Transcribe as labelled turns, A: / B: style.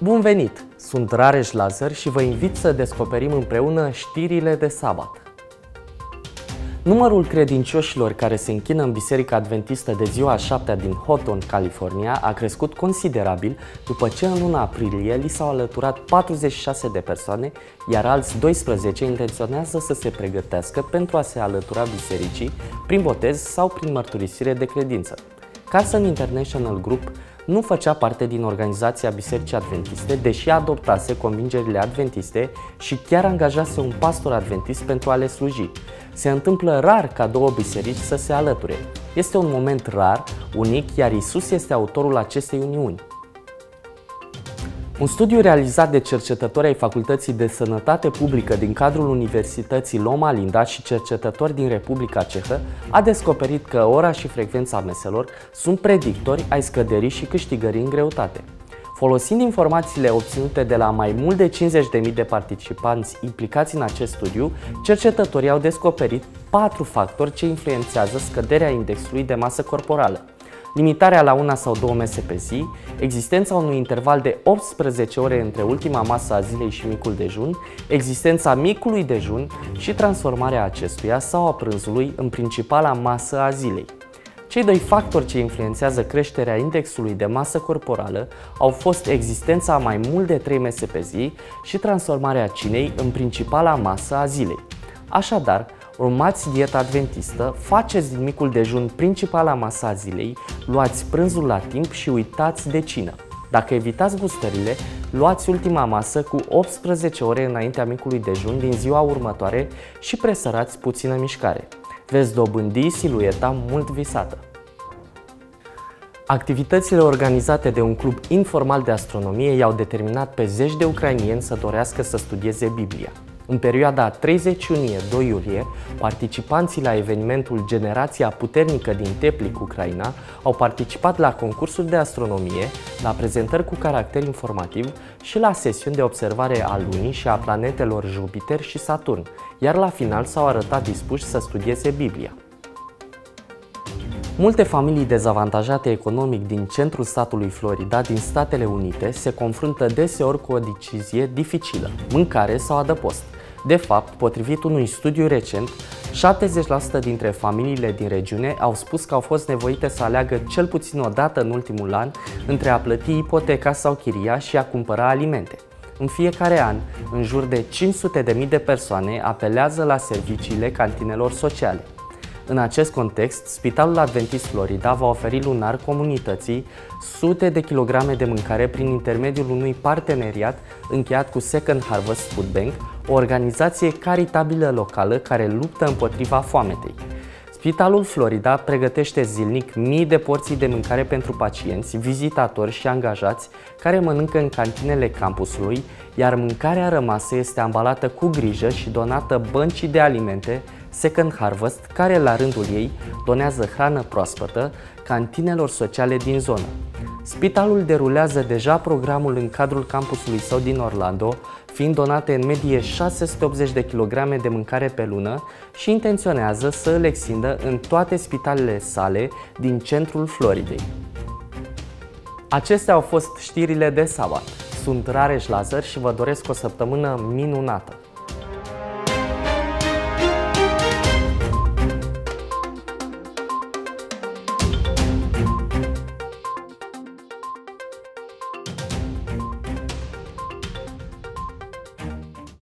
A: Bun venit! Sunt Rareș Lazar și vă invit să descoperim împreună știrile de sabat. Numărul credincioșilor care se închină în Biserica Adventistă de ziua a 7-a din Hawthorne, California, a crescut considerabil după ce în luna aprilie li s-au alăturat 46 de persoane, iar alți 12 intenționează să se pregătească pentru a se alătura bisericii prin botez sau prin mărturisire de credință. Carson International Group nu făcea parte din organizația Bisericii Adventiste, deși adoptase convingerile adventiste și chiar angajase un pastor adventist pentru a le sluji. Se întâmplă rar ca două biserici să se alăture. Este un moment rar, unic, iar Isus este autorul acestei uniuni. Un studiu realizat de cercetători ai Facultății de Sănătate Publică din cadrul Universității Loma Linda și cercetători din Republica Cehă a descoperit că ora și frecvența meselor sunt predictori ai scăderii și câștigării în greutate. Folosind informațiile obținute de la mai mult de 50.000 de participanți implicați în acest studiu, cercetătorii au descoperit 4 factori ce influențează scăderea indexului de masă corporală: limitarea la 1 sau 2 mese pe zi, existența unui interval de 18 ore între ultima masă a zilei și micul dejun, existența micului dejun și transformarea acestuia sau a prânzului în principala masă a zilei. Cei doi factori ce influențează creșterea indexului de masă corporală au fost existența a mai mult de 3 mese pe zi și transformarea cinei în principala masă a zilei. Așadar, urmați dieta adventistă, faceți din micul dejun principala masă a zilei, luați prânzul la timp și uitați de cină. Dacă evitați gustările, luați ultima masă cu 18 ore înaintea micului dejun din ziua următoare și presărați puțină mișcare. Veți dobândi silueta mult visată. Activitățile organizate de un club informal de astronomie i-au determinat pe zeci de ucrainieni să dorească să studieze Biblia. În perioada 30 iunie-2 iulie, participanții la evenimentul Generația Puternică din Teplic, Ucraina, au participat la concursuri de astronomie, la prezentări cu caracter informativ și la sesiuni de observare a Lunii și a planetelor Jupiter și Saturn, iar la final s-au arătat dispuși să studieze Biblia. Multe familii dezavantajate economic din centrul statului Florida, din Statele Unite, se confruntă deseori cu o decizie dificilă: mâncare sau adăpost. De fapt, potrivit unui studiu recent, 70% dintre familiile din regiune au spus că au fost nevoite să aleagă cel puțin o dată în ultimul an între a plăti ipoteca sau chiria și a cumpăra alimente. În fiecare an, în jur de 500.000 de persoane apelează la serviciile cantinelor sociale. În acest context, Spitalul Adventist Florida va oferi lunar comunității sute de kilograme de mâncare prin intermediul unui parteneriat încheiat cu Second Harvest Food Bank, o organizație caritabilă locală care luptă împotriva foametei. Spitalul Florida pregătește zilnic mii de porții de mâncare pentru pacienți, vizitatori și angajați care mănâncă în cantinele campusului, iar mâncarea rămasă este ambalată cu grijă și donată băncii de alimente Second Harvest, care la rândul ei donează hrană proaspătă cantinelor sociale din zonă. Spitalul derulează deja programul în cadrul campusului său din Orlando, fiind donate în medie 680 de kilograme de mâncare pe lună și intenționează să îl extindă în toate spitalele sale din centrul Floridei. Acestea au fost știrile de sabat. Sunt Rareș Lazar și vă doresc o săptămână minunată!